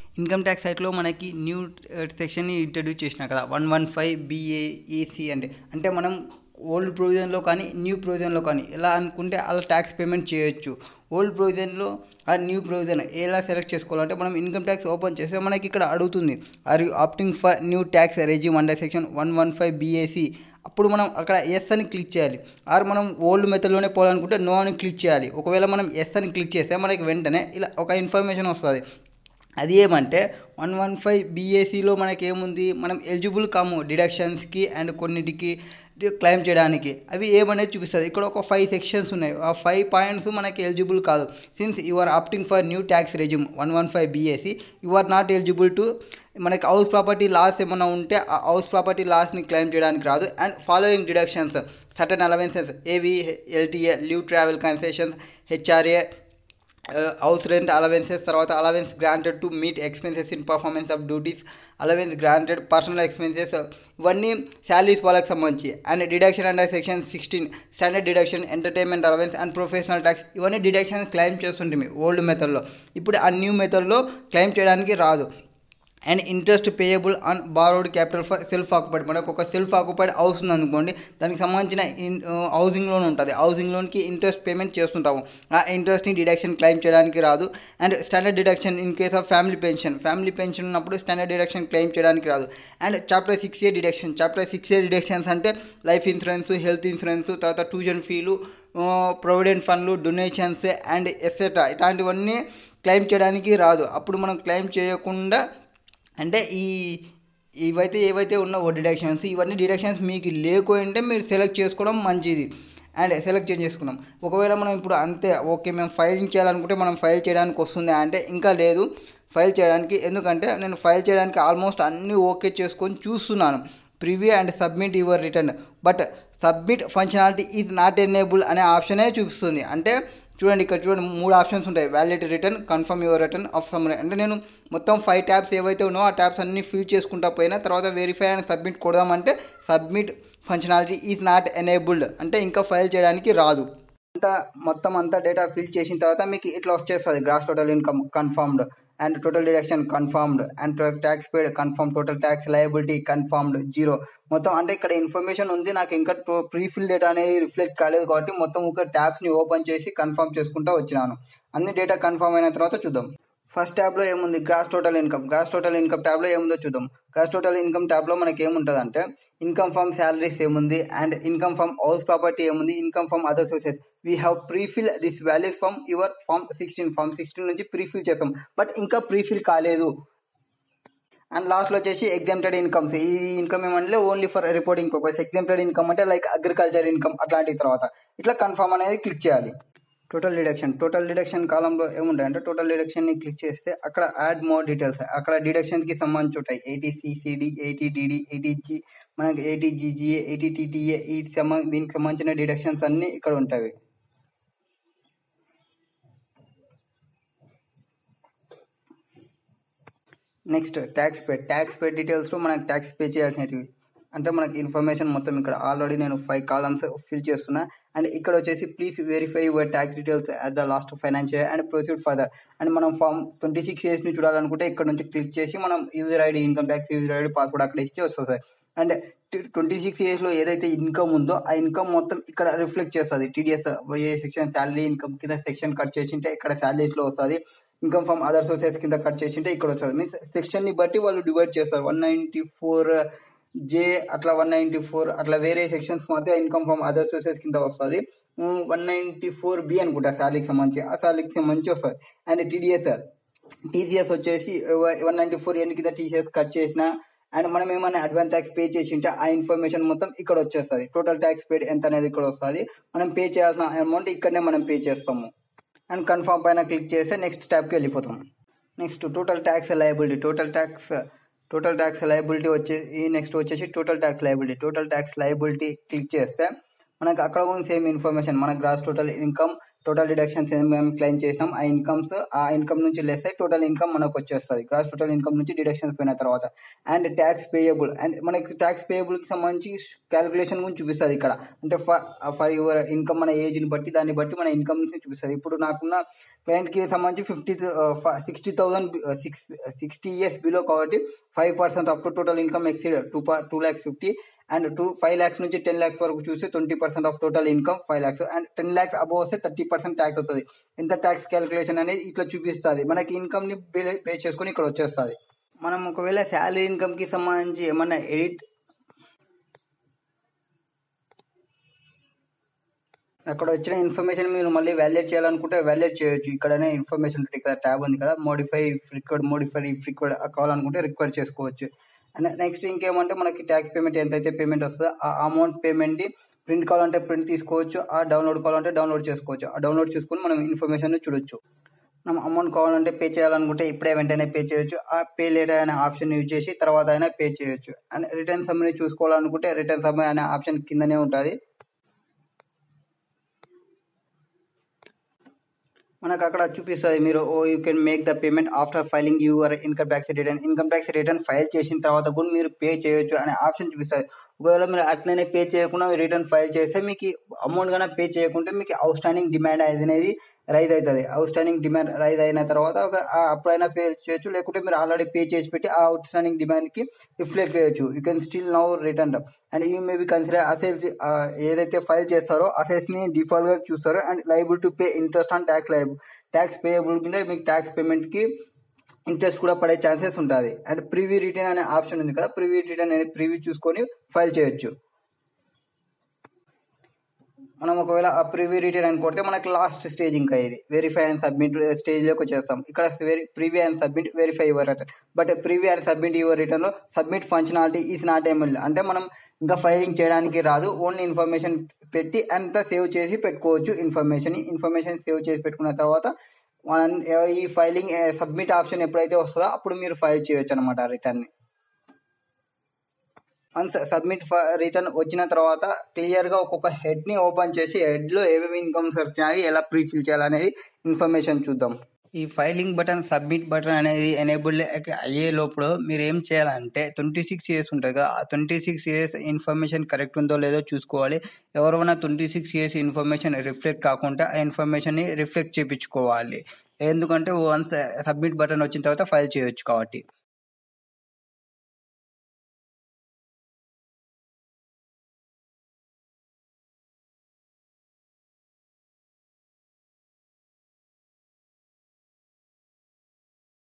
Income tax సైట్లో మనకి new సెక్షన్ని introduce చేసినా కదా 115 BAEC అంటే మనం ఓల్డ్ ప్రొవిజన్లో కానీ న్యూ ప్రొవిజన్లో కానీ ఎలా అనుకుంటే అలా ట్యాక్స్ పేమెంట్ చేయొచ్చు. ఓల్డ్ ప్రొవిజన్లో ఆ న్యూ ప్రొవిజన్ ఎలా సెలెక్ట్ చేసుకోవాలంటే మనం ఇన్కమ్ ట్యాక్స్ ఓపెన్ చేస్తే మనకి ఇక్కడ అడుగుతుంది are you opting for new tax regime under section 115 BAC. అప్పుడు మనం అక్కడ ఎస్ అని క్లిక్ చేయాలి. ఆర్ మనం ఓల్డ్ మెథడ్లోనే పోవాలనుకుంటే నో అని క్లిక్ చేయాలి. ఒకవేళ మనం ఎస్ అని క్లిక్ చేస్తే మనకి వెంటనే ఇలా ఒక ఇన్ఫర్మేషన్ వస్తుంది. అది ఏమంటే 115 BACలో మనకి ఏముంది, మనం ఎలిజిబుల్ కాము డిడక్షన్స్కి అండ్ కొన్నిటికి క్లెయిమ్ చేయడానికి. అవి ఏమనేది చూపిస్తుంది. ఇక్కడ ఒక 5 సెక్షన్స్ ఉన్నాయి. ఆ 5 పాయింట్స్ మనకి ఎలిజిబుల్ కాదు. Since you are opting for new tax regime 115 BAC you are not eligible to, మనకి హౌస్ ప్రాపర్టీ లాస్ ఏమైనా ఉంటే ఆ హౌస్ ప్రాపర్టీ లాస్ని క్లెయిమ్ చేయడానికి రాదు. And following deductions certain allowances ఏవి LTA leave travel concessions HRA house rent allowances, తర్వాత allowance granted to meet expenses in performance of duties, allowance granted personal expenses, ఇవన్నీ salaries వాళ్ళకి సంబంధించి. And deduction under section 16 standard deduction, entertainment allowance and professional tax, ఇవన్నీ deductions claim చేస్తుంటుంది old మెథడ్లో. ఇప్పుడు ఆ new మెథడ్లో క్లెయిమ్ చేయడానికి రాదు. And interest payable on borrowed capital for self occupied, మనకు ఒక సెల్ఫ్ ఆక్యుపైడ్ హౌస్ ఉందనుకోండి, దానికి సంబంధించిన హౌసింగ్ లోన్ ఉంటుంది. హౌసింగ్ లోన్కి ఇంట్రెస్ట్ పేమెంట్ చేస్తుంటాము. ఆ ఇంట్రెస్ట్ని డిడక్షన్ క్లెయిమ్ చేయడానికి రాదు. And standard deduction in case of family pension ఉన్నప్పుడు స్టాండర్డ్ డిడక్షన్ క్లెయిమ్ చేయడానికి రాదు. And chapter 6A deduction, chapter 6A deductions అంటే లైఫ్ ఇన్సూరెన్స్, హెల్త్ ఇన్సూరెన్స్, తర్వాత ట్యూషన్ ఫీలు, ప్రొవిడెంట్ ఫండ్లు, డొనేషన్స్ అండ్ ఎక్సెట్రా, ఇలాంటివన్నీ క్లెయిమ్ చేయడానికి రాదు. అప్పుడు మనం క్లెయిమ్ చేయకుండా అంటే ఏవైతే ఉన్నావో డిడక్షన్స్, ఇవన్నీ డిడక్షన్స్ మీకు లేకుంటే మీరు సెలెక్ట్ చేసుకోవడం మంచిది. అండ్ సెలెక్ట్ చేసుకున్నాం. ఒకవేళ మనం ఇప్పుడు అంతే ఓకే మేము ఫైలింగ్ చేయాలనుకుంటే మనం ఫైల్ చేయడానికి వస్తుంది అంటే ఇంకా లేదు ఫైల్ చేయడానికి. ఎందుకంటే నేను ఫైల్ చేయడానికి ఆల్మోస్ట్ అన్నీ ఓకే చేసుకొని చూస్తున్నాను. Preview and submit your return, but submit functionality is not enable అనే ఆప్షనే చూపిస్తుంది. అంటే చూడండి, ఇక్కడ చూడండి 3 ఆప్షన్స్ ఉంటాయి. Valid return, confirm your return, of summary. అంటే నేను మొత్తం 5 ట్యాబ్స్ ఏవైతే ఉన్నాయో ఆ ట్యాబ్స్ అన్నీ ఫిల్ చేసుకుంటా పోయినా తర్వాత వెరిఫై అండ్ సబ్మిట్ కొడదామంటే submit functionality is not enabled అంటే ఇంకా ఫైల్ చేయడానికి రాదు. మొత్తం అంతా డేటా ఫిల్ చేసిన తర్వాత మీకు ఇట్లా వచ్చేస్తుంది. Gross total income confirmed, and total deduction confirmed, and tax paid confirm, total tax liability confirmed 0. మొత్తం అంటే ఇక్కడ ఇన్ఫర్మేషన్ ఉంది, నాకు ఇంకా ప్రీఫిల్ డేటా అనేది రిఫ్లెక్ట్ కాలేదు కాబట్టి మొత్తం ఒక ట్యాబ్స్ని ఓపెన్ చేసి కన్ఫర్మ్ చేసుకుంటూ వచ్చినాను. అన్ని డేటా కన్ఫర్మ్ అయిన తర్వాత చూద్దాం. ఫస్ట్ ట్యాబ్లో ఏముంది, gross total income. Gross total income ట్యాబ్లో ఏముందో చూద్దాం. గ్రాస్ టోటల్ ఇన్కమ్ ట్యాబ్లో మనకి ఏముంటుంది అంటే ఇన్కమ్ ఫ్రమ్ శాలరీస్ ఏముంది, and income from house property ఏముంది, income from other sources. We have prefill this values from your form 16 నుంచి ప్రీఫిల్ చేస్తాం, బట్ ఇంకా ప్రీఫిల్ కాలేదు. అండ్ లాస్ట్లో వచ్చేసి ఎగ్జామ్టెడ్ ఇన్కమ్స్. ఈ ఇన్కమ్ ఏమంటే only for reporting purpose. Exempted income అంటే లైక్ అగ్రికల్చర్ ఇన్కమ్ అట్లాంటి. తర్వాత ఇట్లా కన్ఫర్మ్ అనేది క్లిక్ చేయాలి. టోటల్ డిడక్షన్ కాలంలో ఏముంటాయి అంటే టోటల్ డిడక్షన్ని క్లిక్ చేస్తే అక్కడ యాడ్ మోర్ డీటెయిల్స్, అక్కడ డిడక్షన్కి సంబంధించి ఉంటాయి. 80CCD, 80DD, 80G, మనకి 80GGA, 80TTA, దీనికి సంబంధించిన డిడక్షన్స్ అన్నీ ఇక్కడ ఉంటాయి. నెక్స్ట్ ట్యాక్స్ పేడ్ డీటెయిల్స్లో మనకి ట్యాక్స్ పే చేయాల్సినవి అంటే మనకి ఇన్ఫర్మేషన్ మొత్తం ఇక్కడ ఆల్రెడీ నేను 5 కాలమ్స్ ఫిల్ చేస్తున్నా. అండ్ ఇక్కడ వచ్చేసి please verify your tax details at the last financial and proceed further. And మనం ఫామ్ 26 yearsని చూడాలనుకుంటే ఇక్కడ నుంచి క్లిక్ చేసి మనం user ID, income tax user ID, password అక్కడ ఇచ్చి వస్తుంది. అండ్ 26 yearsలో ఏదైతే ఇన్కమ్ ఉందో ఆ ఇన్కమ్ మొత్తం ఇక్కడ రిఫ్లెక్ట్ చేస్తుంది. TDS సెక్షన్ శాలరీ ఇన్కమ్ కింద సెక్షన్ కట్ చేసింటే ఇక్కడ శాలరీస్లో వస్తుంది. ఇన్కమ్ ఫ్రమ్ అదర్ సోర్సెస్ కింద కట్ చేసింటే ఇక్కడ వస్తుంది. మీన్స్ సెక్షన్ని బట్టి వాళ్ళు డివైడ్ చేస్తారు. 194J అట్లా 194 అట్లా వేరే సెక్షన్స్ మాత్రం ఇన్కమ్ ఫ్రమ్ అదర్ సోర్సెస్ కింద వస్తుంది. 194B అనుకుంటా శాలరీకి సంబంధించి, ఆ శాలరీకి సంబంధించి వస్తుంది. అండ్ TCS వచ్చేసి 194N కింద TCS కట్ చేసిన అండ్ మనం ఏమైనా అడ్వాన్స్ ట్యాక్స్ పే చేసి ఉంటే ఆ ఇన్ఫర్మేషన్ మొత్తం ఇక్కడ వచ్చేస్తుంది. టోటల్ ట్యాక్స్ పేడ్ ఎంత అనేది ఇక్కడ వస్తుంది. మనం పే చేయాల్సిన అమౌంట్ ఇక్కడనే మనం పే చేస్తాము. అండ్ కన్ఫర్మ్ పైన క్లిక్ చేస్తే నెక్స్ట్ ట్యాబ్కి వెళ్ళిపోతాం. Next total tax liability. Total tax liability వచ్చేసి నెక్స్ట్ వచ్చేసి టోటల్ ట్యాక్స్ లయబిలిటీ క్లిక్ చేస్తే మనకు అక్కడ కూడా సేమ్ ఇన్ఫర్మేషన్, మన gross total income, total deductions మేము క్లెయిమ్ చేసినాం ఆ ఇన్కమ్ నుంచి లెస్ అయ్యి టోటల్ ఇన్కమ్ మనకు వచ్చేస్తుంది. గ్రాస్ టోటల్ ఇన్కమ్ నుంచి డిడక్షన్స్ పోయిన తర్వాత అండ్ ట్యాక్స్ పేయబుల్ అండ్ మనకి ట్యాక్స్ పేయబుల్కి సంబంధించి క్యాలిక్యులేషన్ గురించి చూపిస్తుంది ఇక్కడ. అంటే ఫర్ యువర్ ఇన్కమ్ మన ఏజ్ని బట్టి దాన్ని బట్టి మన ఇన్కమ్ నుంచి చూపిస్తుంది. ఇప్పుడు నాకున్న క్లయింట్కి సంబంధించి 60 years బిలో కాబట్టి 5% of total income exceed 2,50,000 and 5 lakhs నుంచి 10 lakhs వరకు చూస్తే 20% of total income 5 lakhs and 10 lakhs above వస్తే 30% ట్యాక్స్ వస్తుంది. ఎంత ట్యాక్స్ క్యాలిక్యులేషన్ అనేది ఇట్లా చూపిస్తుంది. మనకి ఇన్కమ్ని పే చేసుకొని ఇక్కడ వచ్చేస్తుంది. మనం ఒకవేళ శాలరీ ఇన్కమ్కి సంబంధించి ఏమన్నా ఎడిట్ అక్కడ వచ్చిన ఇన్ఫర్మేషన్ మీరు మళ్ళీ వ్యాలిడేట్ చేయాలనుకుంటే వ్యాలిడేట్ చేయొచ్చు. ఇక్కడనే ఇన్ఫర్మేషన్ ఉంటుంది కదా, ట్యాబ్ ఉంది కదా, మోడిఫై రిక్వైర్డ్ కావాలనుకుంటే రిక్వైర్ చేసుకోవచ్చు. అండ్ నెక్స్ట్ ఇంకేమంటే మనకి ట్యాక్స్ పేమెంట్ ఎంతైతే పేమెంట్ వస్తుందో ఆ అమౌంట్ పేమెంట్ని ప్రింట్ కావాలంటే ప్రింట్ తీసుకోవచ్చు, ఆ డౌన్లోడ్ కావాలంటే డౌన్లోడ్ చేసుకోవచ్చు. ఆ డౌన్లోడ్ చేసుకుని మనం ఇన్ఫర్మేషన్ చూడొచ్చు. మనం అమౌంట్ కావాలంటే పే చేయాలనుకుంటే ఇప్పుడే వెంటనే పే చేయొచ్చు. ఆ పే లేటర్ అనే ఆప్షన్ యూజ్ చేసి తర్వాత అయినా పే చేయొచ్చు. అండ్ రిటర్న్ సమ్మరీ చూసుకోవాలనుకుంటే రిటర్న్ సమ్మరీ అనే ఆప్షన్ కిందనే ఉంటుంది. మనకు అక్కడ చూపిస్తుంది మీరు you can make the payment after filing your income tax return file చేసిన తర్వాత కూడా మీరు పే చేయొచ్చు అనే ఆప్షన్ చూపిస్తుంది. ఒకవేళ మీరు అట్లనే పే చేయకుండా రిటర్న్ ఫైల్ చేస్తే మీకు అమౌంట్ కన్నా పే చేయకుంటే మీకు అవుట్ స్టాండింగ్ డిమాండ్ అనేది రైజ్ అవుతుంది. అవుట్ స్టాండింగ్ డిమాండ్ రైజ్ అయిన తర్వాత అప్పుడైనా పే చేయొచ్చు, లేకుంటే మీరు ఆల్రెడీ పే చేసి పెట్టి ఆ అవుట్ స్టాండింగ్ డిమాండ్కి రిఫ్లెక్ట్ చేయొచ్చు. You can still now return and you may be consider assets ఏదైతే ఫైల్ చేస్తారో అసెట్స్ని డిఫాల్ట్గా చూస్తారు and liable to pay interest on tax payable మీద మీకు ట్యాక్స్ పేమెంట్కి ఇంట్రెస్ట్ కూడా పడే ఛాన్సెస్ ఉంటుంది. అండ్ ప్రివ్యూ రిటర్న్ అనే ఆప్షన్ ఉంది కదా, ప్రివ్యూ రిటర్న్ అనేది ప్రివ్యూ చూసుకొని ఫైల్ చేయొచ్చు. మనం ఒకవేళ ఆ ప్రివ్యూ రిటర్న్ అని కొడితే మనకి లాస్ట్ స్టేజ్ ఇంకా ఇది వెరిఫై అండ్ సబ్మిట్ స్టేజ్లోకి వచ్చేస్తాం. ఇక్కడ preview and submit verify your return. But preview and submit your రిటర్న్లో submit functionality is not able. అంటే మనం ఇంకా ఫైలింగ్ చేయడానికి రాదు, ఓన్లీ ఇన్ఫర్మేషన్ పెట్టి అంతా సేవ్ చేసి పెట్టుకోవచ్చు. ఇన్ఫర్మేషన్ సేవ్ చేసి పెట్టుకున్న తర్వాత ఈ ఫైలింగ్ సబ్మిట్ ఆప్షన్ ఎప్పుడైతే వస్తుందో అప్పుడు మీరు ఫైల్ చేయొచ్చు అనమాట రిటర్న్ని. వన్స్ సబ్మిట్ రిటర్న్ వచ్చిన తర్వాత క్లియర్గా ఒక్కొక్క హెడ్ని ఓపెన్ చేసి హెడ్లో ఏమేమి ఇన్కమ్స్ వచ్చినాయి ఎలా ప్రీఫిల్ చేయాలనేది ఇన్ఫర్మేషన్ చూద్దాం. ఈ ఫైలింగ్ బటన్ సబ్మిట్ బటన్ అనేది ఎనేబుల్ అయ్యే లోపల మీరు ఏం చేయాలంటే 26 years ఉంటుంది కదా, ఆ 26 years ఇన్ఫర్మేషన్ కరెక్ట్ ఉందో లేదో చూసుకోవాలి. ఎవరైనా 26 years ఇన్ఫర్మేషన్ రిఫ్లెక్ట్ కాకుండా ఆ ఇన్ఫర్మేషన్ని రిఫ్లెక్ట్ చేయించుకోవాలి. ఎందుకంటే వన్స్ సబ్మిట్ బటన్ వచ్చిన తర్వాత ఫైల్ చేయొచ్చు కాబట్టి.